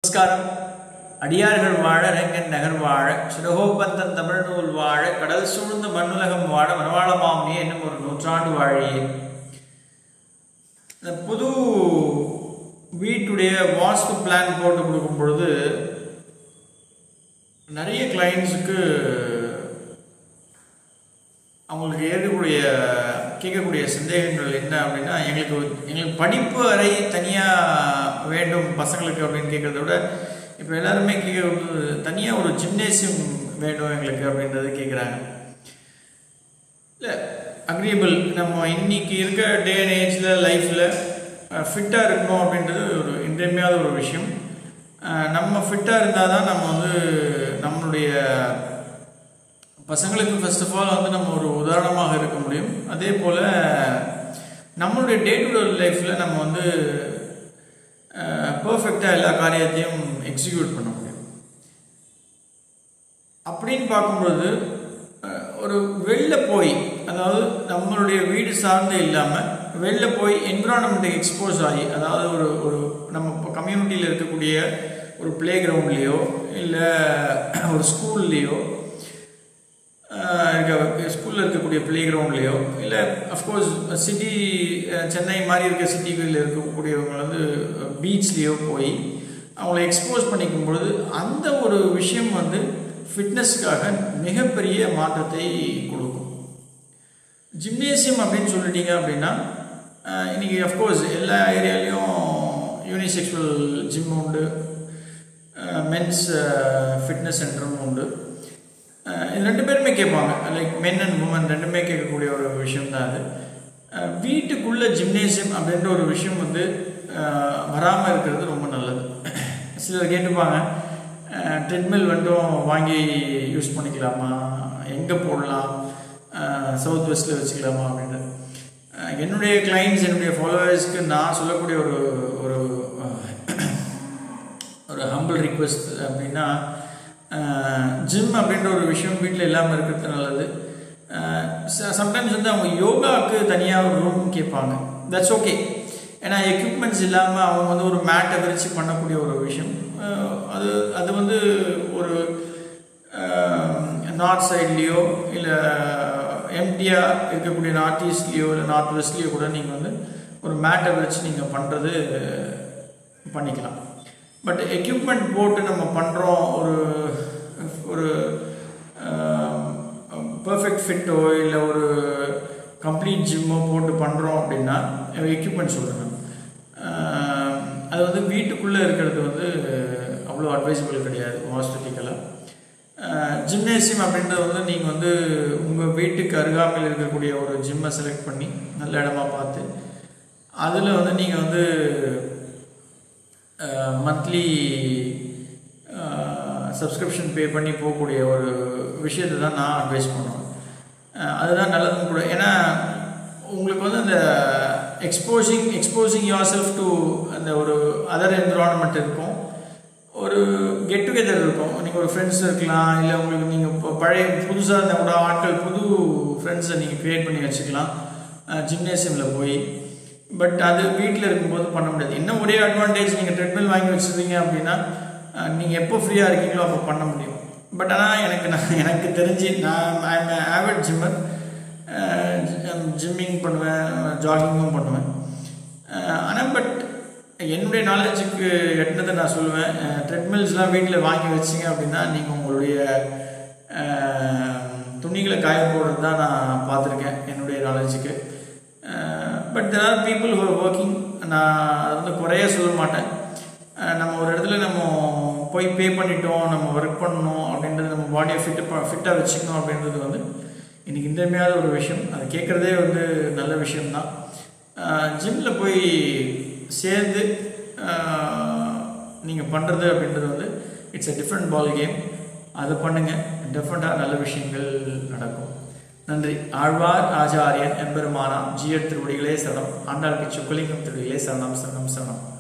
நமஸ்காரம். அடியார்கள் வாழ ரங்கன் நகர் வாழ சுரகோபந்தன் தமிழ் நூல் வாழ கடல் சூழ்ந்த மண்ணுலகம் வாழ மனவாளமாமியே என்னும் ஒரு நூற்றாண்டு வாழியே. இந்த புது வீட்டுடைய வாஸ்து பிளான் போட்டு கொடுக்கும் பொழுது நிறைய கிளைண்ட்ஸுக்கு அவங்களுக்கு கேட்கக்கூடிய சந்தேகங்கள் என்ன அப்படின்னா, எங்களுக்கு படிப்பு அறை தனியாக வேண்டும் பசங்களுக்கு அப்படின்னு கேட்குறத விட இப்போ எல்லாருமே கேட்குறது தனியாக ஒரு ஜிம்னேசியம் வேண்டும் எங்களுக்கு அப்படின்றது கேட்குறாங்க. இல்லை, அக்ரியபிள். நம்ம இன்னைக்கு இருக்க டே அண்ட் ஏஜில் லைஃப்பில் ஃபிட்டாக இருக்கணும் அப்படின்றது ஒரு இன்றியமையாத ஒரு விஷயம். நம்ம ஃபிட்டாக இருந்தால் தான் நம்ம நம்மளுடைய பசங்களுக்கு ஃபர்ஸ்ட் ஆஃப் ஆல் நம்ம ஒரு உதாரணமாக இருக்க முடியும். அதே போல் நம்மளுடைய டே டு டே லைஃப்பில் நம்ம பர்ஃபெக்டாக எல்லா காரியத்தையும் எக்ஸிக்யூட் பண்ண முடியும். அப்படின்னு பார்க்கும்பொழுது ஒரு வெளில போய், அதாவது நம்மளுடைய வீடு சார்ந்து இல்லாமல் வெளில போய் என்விரான்மெண்ட்டுக்கு எக்ஸ்போஸ் ஆகி, அதாவது ஒரு நம்ம கம்யூனிட்டியில் இருக்கக்கூடிய ஒரு பிளே கிரவுண்ட்லேயோ இல்லை ஒரு ஸ்கூல்லேயோ ஸ்கூலில் இருக்கக்கூடிய பிளே கிரவுண்ட்லேயோ இல்லை அஃப்கோர்ஸ் சிட்டி சென்னை மாதிரி இருக்க சிட்டிகளில் இருக்கக்கூடியவங்க பீச்லேயோ போய் அவங்கள எக்ஸ்போஸ் பண்ணிக்கும் பொழுது அந்த ஒரு விஷயம் ஃபிட்னஸ்க்காக மிகப்பெரிய மாற்றத்தை கொடுக்கும். ஜிம்னேசியம் அப்படின்னு சொல்லிட்டீங்க அப்படின்னா, இன்றைக்கி அஃப்கோர்ஸ் எல்லா ஏரியாலையும் யூனிசெக்சுவல் ஜிம் உண்டு, மென்ஸ் ஃபிட்னஸ் சென்டரும் உண்டு. இது ரெண்டு பேருமே கேட்பாங்க, லைக் மென் அண்ட் உமன் ரெண்டுமே கேட்கக்கூடிய ஒரு விஷயம் தான் அது. வீட்டுக்குள்ளே ஜிம்னேசியம் அப்படின்ற ஒரு விஷயம் வராமல் இருக்கிறது ரொம்ப நல்லது. சிலர் கேட்டுப்பாங்க, ட்ரெட்மில் வாங்கி யூஸ் பண்ணிக்கலாமா, எங்கே போடலாம், சவுத் வெஸ்ட்டில் வச்சுக்கலாமா அப்படின்னு. என்னுடைய கிளைண்ட்ஸ், என்னுடைய ஃபாலோவர்ஸ்க்கு நான் சொல்லக்கூடிய ஒரு ஒரு ஹம்பிள் ரிக்வெஸ்ட் அப்படின்னா, ஜிம் அப்படின்ற ஒரு விஷயம் வீட்டில் இல்லாமல் இருக்கிறது நல்லது. சம்டைம்ஸ் அவங்க யோகாவுக்கு தனியாக ஒரு ரூம் கேட்பாங்க. That's okay. ஏன்னா எக்யூப்மெண்ட்ஸ் இல்லாமல் அவங்க ஒரு மேட்டை விரிச்சு பண்ணக்கூடிய ஒரு விஷயம். அது ஒரு நார்த் சைட்லேயோ இல்லை எம்டியாக இருக்கக்கூடிய நார்த் ஈஸ்ட்லேயோ இல்லை நார்த் வெஸ்ட்லேயோ கூட நீங்கள் ஒரு மேட்டை விரிச்சு நீங்கள் பண்ணுறது பண்ணிக்கலாம். பட் எக்யூப்மெண்ட் போட்டு நம்ம பண்ணுறோம், ஒரு பர்ஃபெக்ட் ஃபிட்டோ இல்லை ஒரு கம்ப்ளீட் ஜிம்மோ போட்டு பண்ணுறோம் அப்படின்னா எக்யூப்மெண்ட் சொல்லணும். அது வீட்டுக்குள்ளே இருக்கிறது அவ்வளோ அட்வைசபிள் கிடையாது வாஸ்துட்டிக்கலாக. ஜிம்னேசியம் அப்படின்றது நீங்கள் உங்கள் வீட்டுக்கு அருகாமையில் இருக்கக்கூடிய ஒரு ஜிம்மை செலக்ட் பண்ணி நல்ல இடமா பார்த்து அதில் நீங்கள் மந்த்லி சப்ஸ்கிரிப்ஷன் பே பண்ணி போகக்கூடிய ஒரு விஷயத்தை தான் நான் அட்வைஸ் பண்ணுவேன். அதுதான் நல்லதும் கூட. ஏன்னா உங்களுக்கு அந்த எக்ஸ்போசிங் யுவர் செல்ஃப் டு அந்த ஒரு அதர் என்விரான்மெண்ட் இருக்கும், ஒரு கெட் டுகெதர் இருக்கும். நீங்கள் ஒரு ஃப்ரெண்ட்ஸ் இருக்கலாம், இல்லை உங்களுக்கு நீங்கள் பழைய புதுசாக இருந்த கூட ஆட்கள், புது ஃப்ரெண்ட்ஸை நீங்கள் க்ரியேட் பண்ணி வச்சுக்கலாம் ஜிம்னேசியமில் போய். பட் அது வீட்டில் இருக்கும்போது பண்ண முடியாது. இன்னும் ஒரே அட்வான்டேஜ், நீங்கள் ட்ரெட்மில் வாங்கி வச்சுருந்தீங்க அப்படின்னா நீங்கள் எப்போ ஃப்ரீயாக இருக்கீங்களோ அப்போ பண்ண முடியும். பட் ஆனால் எனக்கு தெரிஞ்சு நான் I am avid gymmer. Gymming பண்ணுவேன், ஜாகிங்கும் பண்ணுவேன். ஆனால் பட் என்னுடைய நாலேஜுக்கு எட்டினதை நான் சொல்லுவேன், ட்ரெட்மில்ஸ்லாம் வீட்டில் வாங்கி வச்சிங்க அப்படின்னா நீங்கள் உங்களுடைய துணிகளை காய போடுறது தான் நான் பார்த்துருக்கேன் என்னுடைய நாலேஜுக்கு. But there are people who are working. நான் அது குறைய சொல்ல மாட்டேன். நம்ம ஒரு இடத்துல நம்ம போய் பே பண்ணிட்டோம், நம்ம ஒர்க் பண்ணணும் அப்படின்றது, நம்ம பாடியை ஃபிட்டாக வச்சுக்கணும் அப்படின்றது இன்றைக்கி இன்றியமையாத ஒரு விஷயம். அது கேட்குறதே நல்ல விஷயம்தான். ஜிம்மில் போய் சேர்ந்து நீங்கள் பண்ணுறது அப்படின்றது it's a different ball game. அதை பண்ணுங்கள், டெஃபினட்டாக நல்ல விஷயங்கள் நடக்கும். நன்றி. ஆழ்வார் ஆச்சாரியன் எம்பெருமானாம் ஜீயர் திருவடிகளே சரணம். ஆண்டாளுக்கு சுக்கலிங்கம் திருவடிகளே சரணம் சரணம் சரணம்.